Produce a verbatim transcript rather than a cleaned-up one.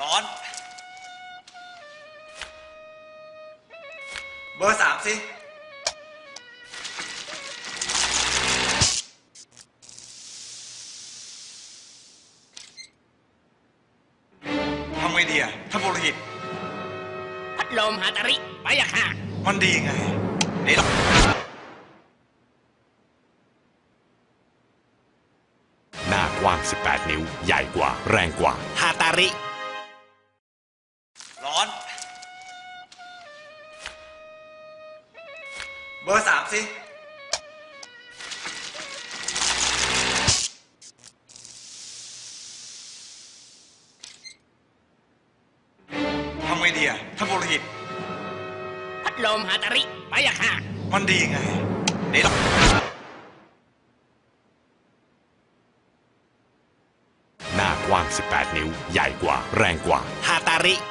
ร้อนเบอร์สามสิทำไงดีอะท่านปุโรหิตพัดลมฮาตาริไปอะค่ะมันดีไงเดี๋ยวหน้ากว้างสิบแปดนิ้วใหญ่กว่าแรงกว่าฮาตาริร้อนเบอร์สามสิทำไงดีอะท่านปุโรหิตพัดลมฮาตาริไปอะค่ะมันดีไงเดี๋ยวหน้ากว้างสิบแปดนิ้วใหญ่กว่าแรงกว่าฮาตาริ